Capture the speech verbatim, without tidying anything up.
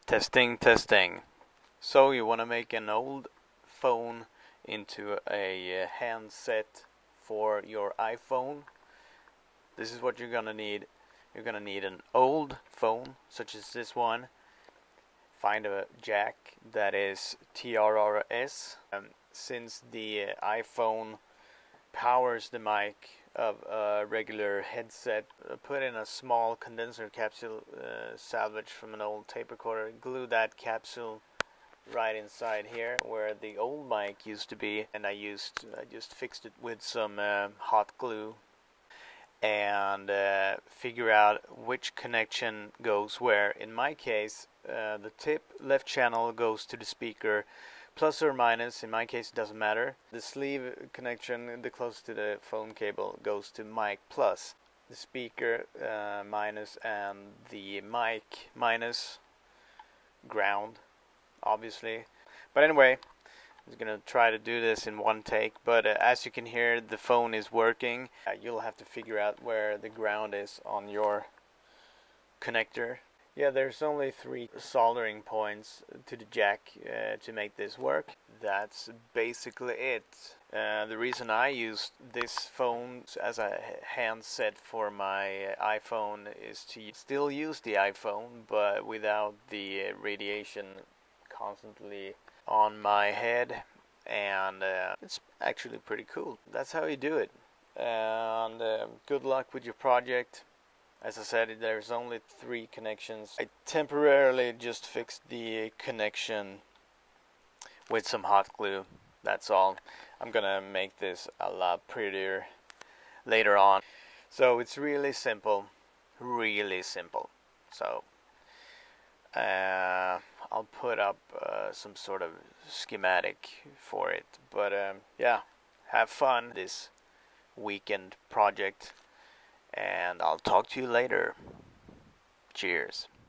Testing, testing. So you want to make an old phone into a handset for your iPhone. This is what you're gonna need. You're gonna need an old phone, such as this one. Find a jack that is T R R S. Um, since the uh, iPhone powers the mic of a regular headset, uh, put in a small condenser capsule uh, salvaged from an old tape recorder. Glue that capsule right inside here where the old mic used to be, and I used I just fixed it with some uh, hot glue, and uh, figure out which connection goes where. In my case, uh, the tip left channel goes to the speaker, plus or minus. In my case, it doesn't matter. The sleeve connection, the closest to the phone cable, goes to mic plus. The speaker uh, minus, and the mic minus, ground, obviously. But anyway, I'm gonna try to do this in one take, but uh, as you can hear, the phone is working. Uh, you'll have to figure out where the ground is on your connector. Yeah, there's only three soldering points to the jack uh, to make this work. That's basically it. Uh, the reason I used this phone as a handset for my iPhone is to still use the iPhone, but without the radiation constantly on my head, and uh, it's actually pretty cool. That's how you do it. And uh, good luck with your project. As I said, there's only three connections. I temporarily just fixed the connection with some hot glue. That's all. I'm gonna make this a lot prettier later on. So it's really simple, really simple. So uh, I'll put up uh, some sort of schematic for it. But um, yeah, have fun this weekend project, and I'll talk to you later. Cheers.